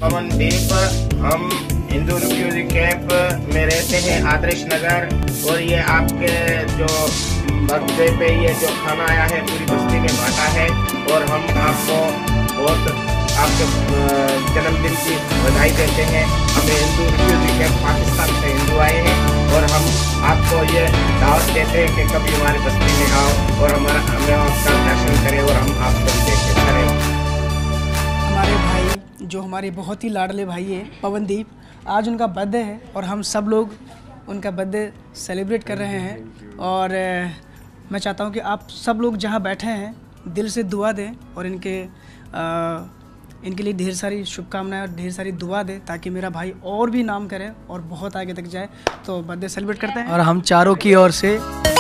पवनदीप, हम Hindu refugee camp में रहते हैं, आदर्श नगर। और ये आपके जो बर्थडे पे ये जो खाना आया है पूरी बस्ती में बांटा है। और हम आपको बहुत आपके जन्मदिन की बधाई देते हैं। हमें हिंदू रिफ्यूजी कैंप पाकिस्तान से हिंदू आए हैं और हम आपको ये दावत देते हैं कि कभी हमारी बस्ती में आओ और हमें आपका दर्शन करें और हम आपको देखें करें। हमारे भाई जो हमारे बहुत ही लाडले भाई है पवनदीप, आज उनका बर्थडे है और हम सब लोग उनका बर्थडे सेलिब्रेट कर रहे हैं। और मैं चाहता हूं कि आप सब लोग जहां बैठे हैं दिल से दुआ दें और इनके लिए ढेर सारी शुभकामनाएं और ढेर सारी दुआ दें ताकि मेरा भाई और भी नाम करे और बहुत आगे तक जाए। तो बर्थडे सेलिब्रेट करते हैं और हम चारों की ओर से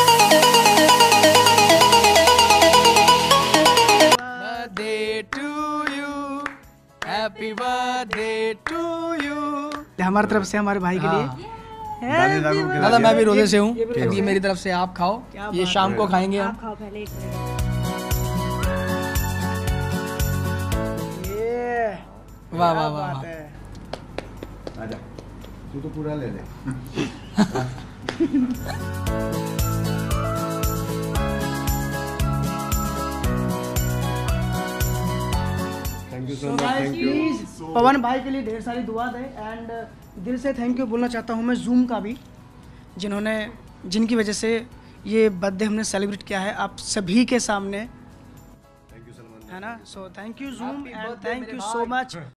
हैप्पी बर्थडे टू यू हमारी तरफ से हमारे भाई के लिए। दादा मैं भी रोजे से हूँ, ये मेरी तरफ से आप खाओ, ये शाम को खाएंगे हम। खाओ पहले एक वाह वाह वाह वाह। आजा, तू तो पूरा ले ले। Thank you so much, thank you. Pawan भाई के लिए ढेर सारी दुआ दे एंड दिल से थैंक यू बोलना चाहता हूँ मैं जूम का भी, जिनकी वजह से ये बर्थडे हमने सेलिब्रेट किया है आप सभी के सामने, है ना। So thank you Zoom and thank you so much.